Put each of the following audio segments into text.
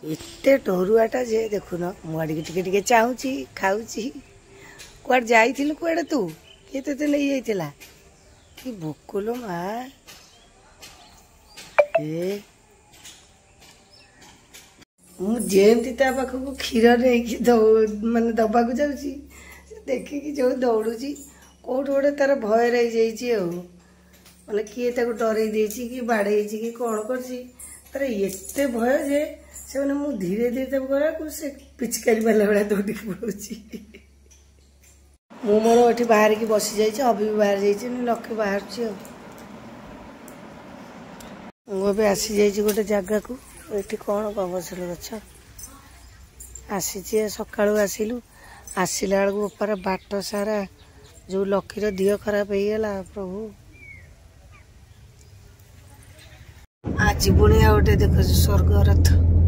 एते टोरुआटा जे देखुन मुआड़ी टिके टिके चाहूची खाऊची कुआड़ जाइथिलु कुआड़े तू किए तते नहीं जाइथिला कि भोकलो मा ए मु जेमती ता पाखकु क्षीर नेकी माने दबाकु जाउची देखिकी जो दौड़ुची कोठ गोटे तार भय रही जाइए माने किए ताको डरई देछि कि बाड़े कि कौन करछि तार एते भय जे से माने मु धीरे धीरे तब गला को से पिचकारी वाला बड़ा दौड़ी पड़ुछि मु मोर एठी बाहर की बसी जाइछि अभी भी बाहर जाइछि लक्ष्य बाहर छी मु अबे आसी जाइछि गोटे जगह को एठी कौन गबसल गछ आसीछि सकाळु आसिलु आसिला बेलू ऊपर बाट सारा जो लकीर दिह खराब हो गला प्रभु आज बुणिया गोटे देख स्वर्ग रथ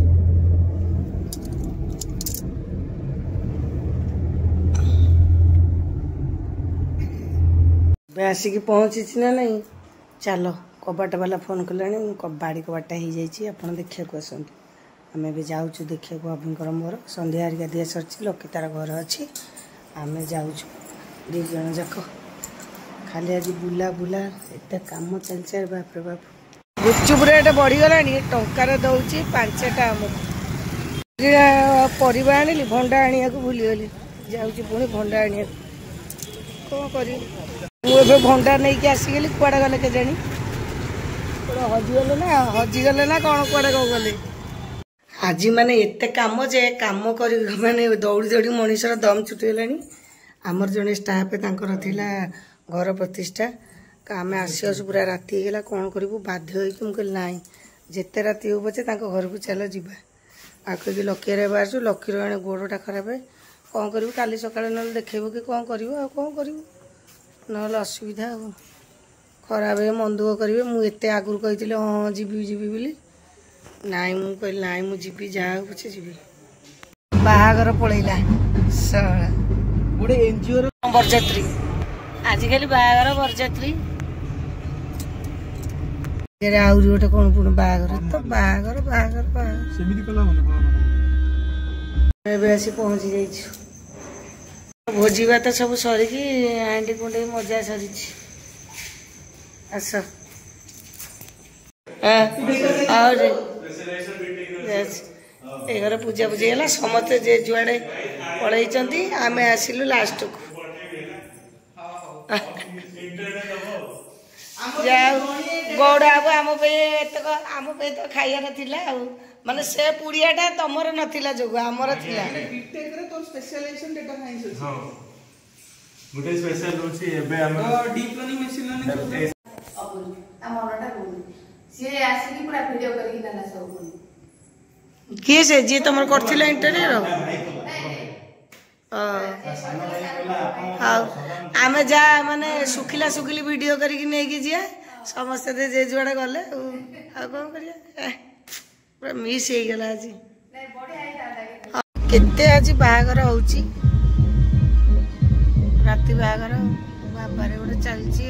आसिक पहुंची ना नहीं चलो कबाट वाला फोन कला बाड़ी कबाट हो जाइए आप देखा आसतु आम भी जाऊँ देखा अभिंकर मोर संध्या हरिका दिया सर लकी तार घर अच्छी आम जाऊँ दी जन जाक खाली आज बुला बुला एत कम चलचे बाप रे बाप गुपचुप रेट बढ़ीगला टंकार दौर 5टा परिवा आनी भंडा आनिया भूलीगली जाऊँगी पुणी भंडा आनिया कौन कर मुझे भंडा नहीं कि आसीगली कुआड़े गले के जानी हजिगले ना कौन कुआड़े कौन गले आज माने एते काम जे काम कर माने दौड़ी दौड़ी मनीषर दम छुटीगला आमर जड़े स्टाफ तांकर थिला घर प्रतिष्ठा आम आस पूरा राति होगा कौन करूँ बाध्य हो कहली ना जिते राति हो पचे घर को चल जावा आ कहीं लकीर बाहर लकीर आने गोड़टा खराब है कौन करूँ काली सकाଳେ ना देखेबू कि कौन करूँ कौन करूँ ना असुविधा खराब है मन दुख करेंगे मुझे आगुरी कही हाँ जीवी जीवी बोली नाई मु कहली नाई मु जीवी जहाँ पछे जीवी बाहागर पलैला सला गोटे एनजीओ बरजात्री आजिकल बाहागर बरजात्री आहरी गोटे कौन पुणी बाहागर तो बाहागर बाहागर बाहागर आसी पहुंची जाइछु भोजी भात सब सरिकी हांडी कुंडे मजा सरी आस और ए घर पूजा पूजी है समस्ते जे जुआड़े पलैंती आम आसिलु लास्ट को गौड़ बाबू आम एतक आम तो खाइबार थिला माने से पुड़ियाटा तमर नथिला जोगु आमर थिला बीटेक रे तो स्पेशलाइजेशन डेटा साइंस अछि हां गुटे स्पेशल होछि एबे हम डीप लर्निंग मशीन लर्निंग अपुल हमरटा बोल से आसी की पूरा वीडियो करके दाना सब के से जे तमर करथिला इंटरव्यू आम जा माने सुखिला सुखिली वीडियो करके नहीं जिया समस्त जे जुआड़े गले कौन करिया पूरा मिस हो गला आज केते आज बाहागर होची राति बाहागर बाबारे गोटे चलची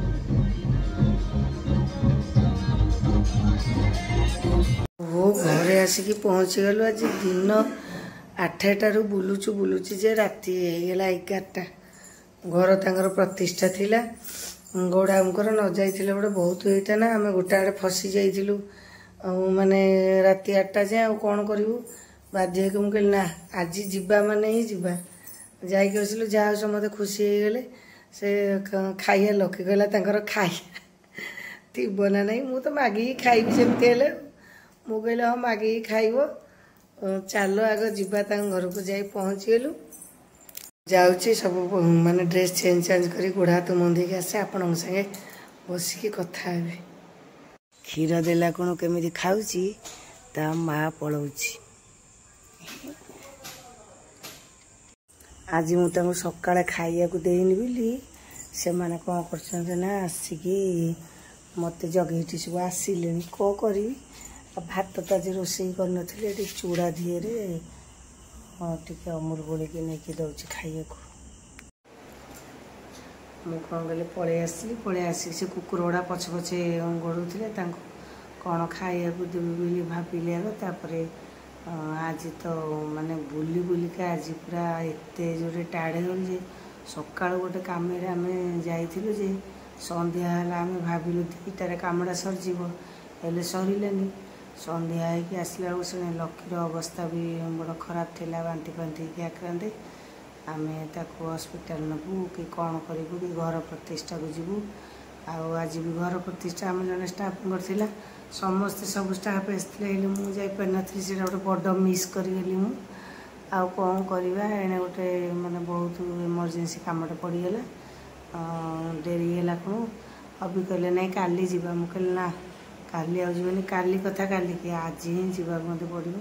वो घरे आसिकी पहुँची गलु आज दिन 8टारू बुलुचु बुलुची जे राति होगला 11टा घर तांकर प्रतिष्ठा थिला गौड़ा आमकर न जाइथिले गोटे बहुत होईता ना आम गोटे आड़े फसी जाइथिलु माने राति 8टा जाए आ कौन करूँ बाध्य हो कहली ना आज जीवा माने ही जीवा जाइक आसिलु जहाँ समझे खुशी हो गले से खाइया लकी कहला तांकर खाइया थीब ना नहीं मु तो मागिकी खाइबी जमती हेले मु कहले हाँ मागिकी खाइब चलो आग जीवा घर को जाई पहुँची गलु जाऊँगी सब माने ड्रेस चेंज चेंज कर गोड़ हाथ मंदिर आसे आपण संगे बसिकी कथा हे क्षीर देला कौन केमी खाऊची ता माँ पलाऊची आज मुझे सकाଳେ खाइया देनी बोली से माने कौन कर ना आसिकी मत जगह सब आसिले कौन करी भात तो आज रोषे कर चूड़ा धीरे हाँ टे अमूल गोलिक नहीं दौर खाइया मु कौन कल पलि आसिक से कुकुर गुड़ा पछे पछे गड़ुले कौन खाइया देवी बोली भाविले आग आज तो माने बुली बुलिका आज पूरा एत जोरे टाड़ हो सका गोटे कम आम जाइलु जे संध्या आम भाविलु 2टार कामटा सरजी हेल्ले सरलानी संध्या होगी आसला से लक्ष्मीर अवस्था भी बड़ खराब थिला बांती बांती की आक्रांत आम ताको हॉस्पिटल नबू कि कौन करूँ कि घर प्रतिष्ठा को जीवु आज भी घर प्रतिष्ठा आम जन स्टाफ करथिला समस्ते सब स्टाफ आसते मुझे नी से गोटे बड़ मिस करी मु आउ कौन करवा एने गोटे माने बहुत इमरजेंसी कामटे पड़गला डेरी है कौन अभी कहले ना काली जीवा मुझे ना काली आनी काली कथा काली कि आज ही जीवा मत पड़ो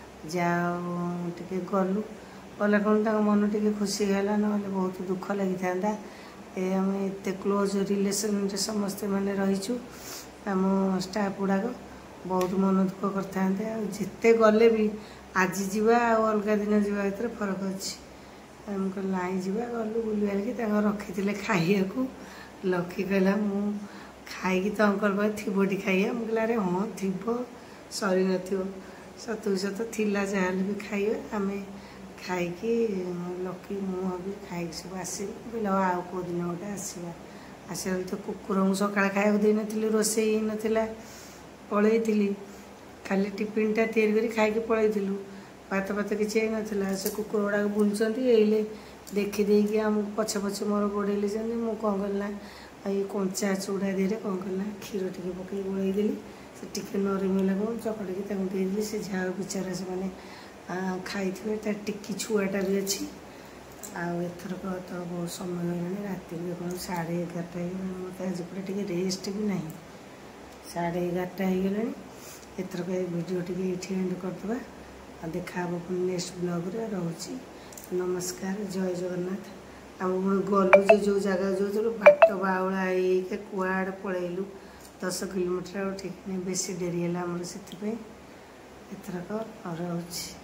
जाए गलु गला कौन मन टे खुशी है ना बहुत दुख लगी था आम एत क्लोज रिलेसन समस्ते मैंने रहीचु आम स्टाफ गुड़ाक बहुत मन दुख करते जिते गले भी आज जीवा अलग दिन जीवा भर फरक अच्छी आम कह ना जीवा गलु बुल बालिकी रखी थे खाइया लक्ष्मी कहला मु खाई तो अंकल कह थी खाइया मुझे अरे हाँ थी सरी न सतु सत थिला जहाँ भी खाइबा आम खाई लक्ष्मी मुझे खाई सब आस आउ कौ दिन गोटे आसवा आसा तो कुकुर को सका खाया दे नी रोसे नाला पलैली खाली टिफिनटा तैयारी कर खाई पलैलु भात भात किसी नाला से कुकुर गुड़ाक बुलूँ देखीदे आम पछे पछे मोर गोड़े मुझे कौन कलना ये कंचा चूड़ा दे कौन कलना क्षीर टे पकई गोलैदेली से टे नरमिला कौन चकड़ी देदेली से झाड़ बेचारा से मैंने खाई टिकी छुआटा भी अच्छी आथरक तो बहुत समय हो राति कौन 11:30 मत आज पूरा टे रेस्ट भी ना 11:30 हो गला एथरक वीडियो टे एंड करदे देखा नेक्स्ट ब्लॉग रे रोची नमस्कार जय जगन्नाथ आम गलु जो जगह जो बाट बाउला कुआड़ पलैलु 10 किलोमीटर ठीक नहीं बेसी डेरी है आमर से एथरक रोची।